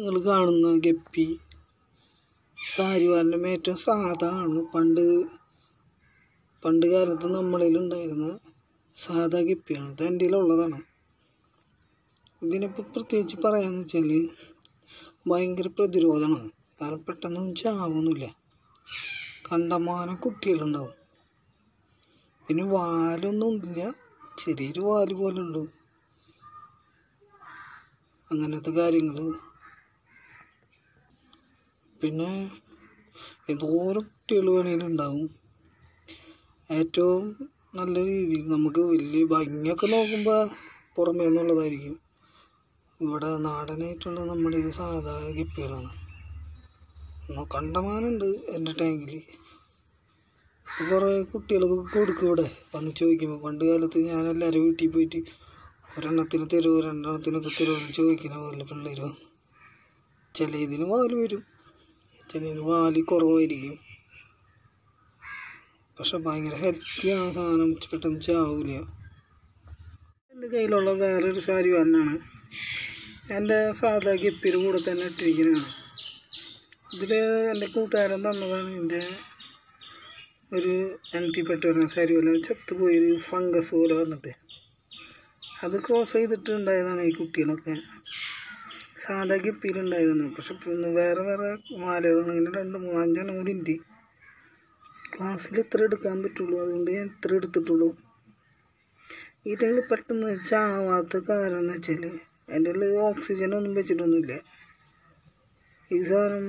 നിങ്ങൾ കാണുന്ന ഗപ്പി സാരിവാലിൻ്റെ ഏറ്റവും സാധാണ്. പണ്ട് കാലത്ത് നമ്മളിലുണ്ടായിരുന്ന സാധാ ഗപ്പിയാണ്. ഇത് എൻ്റെ ഉള്ളതാണ്. ഇതിനിപ്പോൾ പ്രത്യേകിച്ച് പറയാന്ന് വെച്ചാൽ ഭയങ്കര പ്രതിരോധമാണ്. കാരണം പെട്ടെന്നൊന്നും ചാവുന്നില്ല. കണ്ടമാനം കുട്ടികളുണ്ടാവും. ഇതിന് വാലൊന്നും ഇല്ല, ചെറിയൊരു വാല് പോലെ ഉള്ളൂ. അങ്ങനത്തെ കാര്യങ്ങൾ. പിന്നെ എന്തോരം കുട്ടികൾ വേണമെങ്കിലും ഉണ്ടാവും. ഏറ്റവും നല്ല രീതിയിൽ നമുക്ക് വലിയ ഭംഗിയൊക്കെ നോക്കുമ്പോൾ പുറമേ നിന്നുള്ളതായിരിക്കും. ഇവിടെ നാടനായിട്ടുള്ള നമ്മുടെ ഇത് സാധാ ഗപ്പികളാണ്. കണ്ടമാനുണ്ട് എൻ്റെ ടാങ്കിൽ. കുറേ കുട്ടികൾക്കൊക്കെ കൊടുക്കും. ഇവിടെ വന്ന് ചോദിക്കുമ്പോൾ പണ്ട് കാലത്ത് ഞാൻ എല്ലാവരും വീട്ടിൽ പോയിട്ട് ഒരെണ്ണത്തിന് തരുമോ രണ്ടെണ്ണത്തിനൊക്കെ തരുമോ എന്ന് ചോദിക്കുന്ന പോലെ പിള്ളേർ വന്നു. ചില ഇതിന് വാല് വരും, ചിലതിന് വാല് കുറവായിരിക്കും. പക്ഷെ ഭയങ്കര ഹെൽത്തിയാണ് സാധനം, പെട്ടെന്ന് ചാവില്ല. എൻ്റെ കയ്യിലുള്ള വേറൊരു സാരിവാലിനാണ്. എൻ്റെ സാധാ ഗപ്പിയുടെ കൂടെ തന്നെ ഇട്ടിരിക്കുന്നതാണ്. ഇതിൽ എൻ്റെ കൂട്ടുകാരൻ തന്നതാണ്. എൻ്റെ ഒരു അനത്തിപ്പെട്ട ഒരു സാരിവാല ചത്തുപോയൊരു ഫംഗസ് പോലെ വന്നിട്ട് അത് ക്രോസ് ചെയ്തിട്ടുണ്ടായതാണ് ഈ കുട്ടികളൊക്കെ. സാധാ ഗപ്പിയിലുണ്ടായതാണ്. പക്ഷെ വേറെ വേറെ മാലകളാണ്. ഇങ്ങനെ 2-3-5 കൂടി ഉണ്ട്. ക്ലാസ്സിൽ ഇത്ര എടുക്കാൻ പറ്റുള്ളൂ, അതുകൊണ്ട് ഞാൻ ഇത്ര എടുത്തിട്ടുള്ളൂ. ഈ ടൈമിൽ പെട്ടെന്ന് ചാവാത്ത കാരണം എന്ന് വെച്ചാൽ എൻ്റെ ഉള്ളിൽ ഓക്സിജനൊന്നും വെച്ചിട്ടൊന്നുമില്ല. ഈ സാധനം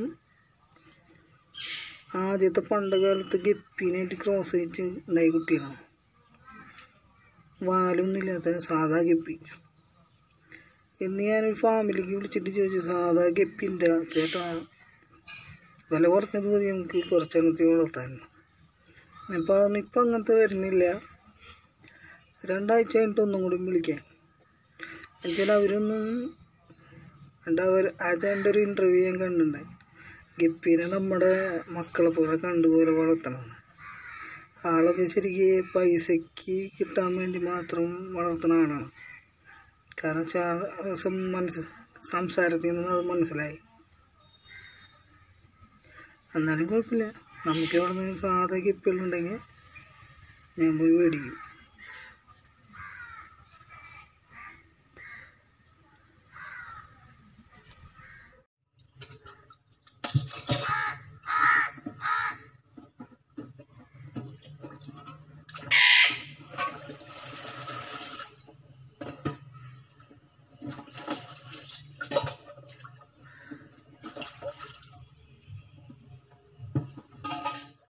ആദ്യത്തെ പണ്ട് കാലത്ത് ഗപ്പീനായിട്ട് ക്രോസ് ചെയ്ത് ഉണ്ടായ കുട്ടികളാണ്. വാലൊന്നും ഇല്ലാത്ത സാധാ ഗപ്പി. ഇന്ന് ഞാനൊരു ഫാമിലിക്ക് വിളിച്ചിട്ട് ചോദിച്ചു, സാധാ ഗപ്പിൻ്റെ ചേട്ടാ വില കുറഞ്ഞത് മതി നമുക്ക് കുറച്ചെണ്ണത്തിൽ വളർത്താൻ. ഇപ്പം അങ്ങനത്തെ വരുന്നില്ല. 2 ആഴ്ച കഴിഞ്ഞിട്ട് ഒന്നും കൂടി വിളിക്കാം. എന്നുവെച്ചാൽ അവരൊന്നും അതിൻ്റെ ഒരു ഇൻ്റർവ്യൂ ഞാൻ കണ്ടിട്ടുണ്ടായി. ഗപ്പീനെ നമ്മുടെ മക്കളെ പോലെ കണ്ടുപോലെ വളർത്തണം. ആളൊക്കെ ശരിക്കും പൈസയ്ക്ക് കിട്ടാൻ വേണ്ടി മാത്രം വളർത്തുന്ന ആളാണ്. കാരണം സംസാരത്തിൽ നിന്ന് അത് മനസ്സിലായി. എന്നാലും കുഴപ്പമില്ല, നമുക്ക് എവിടെ നിന്ന് സാധാ ഗപ്പികളുണ്ടെങ്കിൽ ഞാൻ പോയി മേടിക്കും.